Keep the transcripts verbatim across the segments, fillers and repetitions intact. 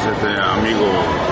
este amigo,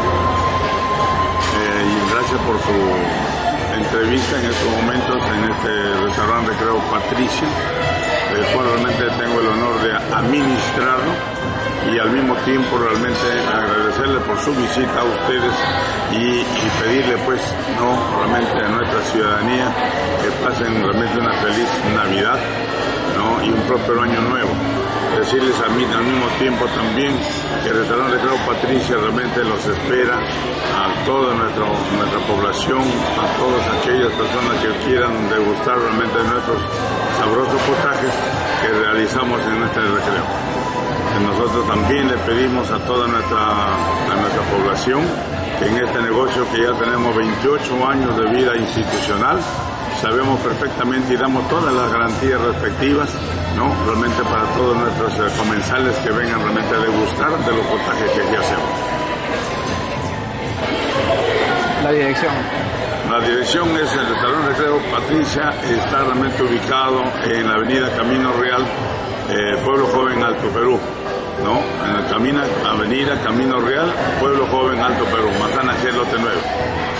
eh, y gracias por su entrevista en estos momentos en este restaurante Recreo Patricia, el cual realmente tengo el honor de administrarlo, y al mismo tiempo realmente agradecerle por su visita a ustedes y, y pedirle pues no realmente a nuestra ciudadanía que pasen realmente una feliz Navidad, ¿no? Y un próspero año nuevo. Decirles a mí al mismo tiempo también que el restaurante Recreo Patricia realmente los espera a toda nuestra, nuestra población, a todas aquellas personas que quieran degustar realmente nuestros sabrosos potajes que realizamos en este recreo. Nosotros también le pedimos a toda nuestra, a nuestra población que en este negocio que ya tenemos veintiocho años de vida institucional, sabemos perfectamente y damos todas las garantías respectivas, ¿no? Realmente para todos nuestros eh, comensales que vengan realmente a degustar de los potajes que aquí hacemos. La dirección. La dirección es el restaurante Recreo Patricia, está realmente ubicado en la avenida Camino Real, eh, Pueblo Joven, Alto Perú, ¿no? En la camina, avenida Camino Real, Pueblo Joven, Alto Perú, Manzana G, lote nueve.